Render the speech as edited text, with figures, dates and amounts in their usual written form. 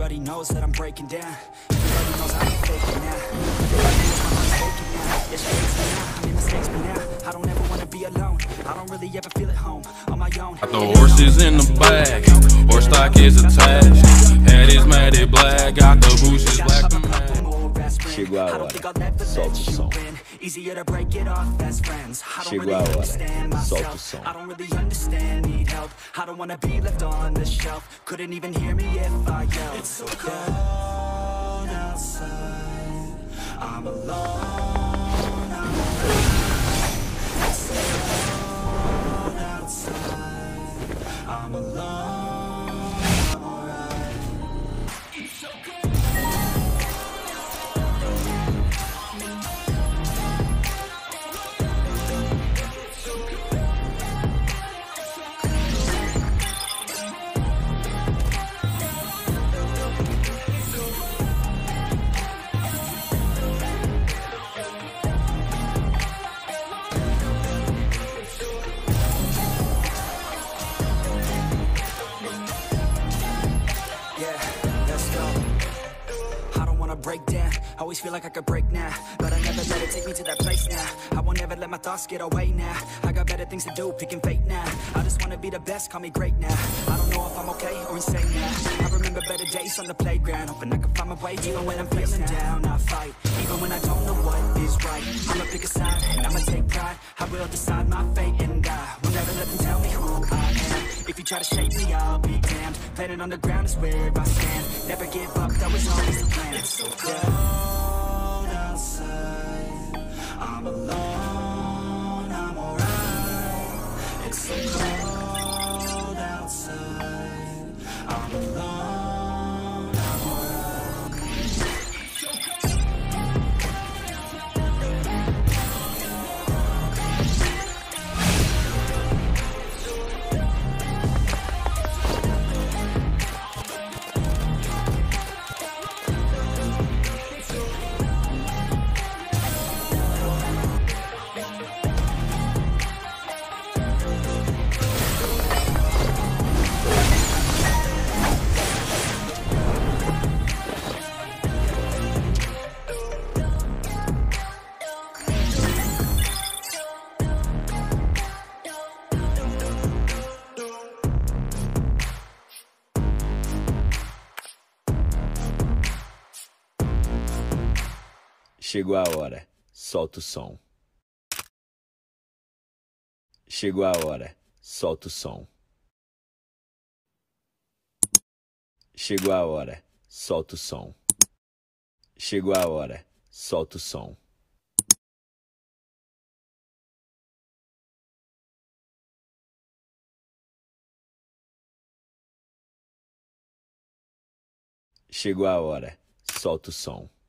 Everybody knows that I'm breaking down. Everybody knows I ain't faking now. Everybody knows my heart's faking now. Yeah, she hates me now, I made mistakes but now I don't ever wanna be alone. I don't really ever feel at home on my own. Got the horses in the back, horse stock is attached. Head is matted black, got the bushes black to match. Chegou a hora, solta o som. Easier to break it off best friends. I don't Chegou really a hora, understand solta o myself. som. I don't really understand, need help. I don't wanna be left on the shelf. Couldn't even hear me if I yelled. It's so cold outside, I'm alone, I'm alright. It's so cold outside, I'm alone, I'm alright. It's so cold. Break down, always feel like I could break now, but I never let it take me to that place now. I won't ever let my thoughts get away now. I got better things to do, picking fate now. I just wanna be the best, call me great now. I don't know if I'm okay or insane now. I remember better days on the playground, hoping I can find my way. Even when I'm feeling down, I fight. Even when I don't know what is right, I'ma pick a side and I'ma take pride. I will decide my fate and I will never let them tell me who I am. If you try to shake me, I'll be damned. Planet on the ground is where I stand. Never give up, that was always the plan. It's so cold outside, I'm alone, I'm alright. It's so cold outside, I'm alone, I'm alright. Chegou a hora, solta o som. Chegou a hora, solta o som. Chegou a hora, solta o som. Chegou a hora, solta o som. Chegou a hora, solta o som.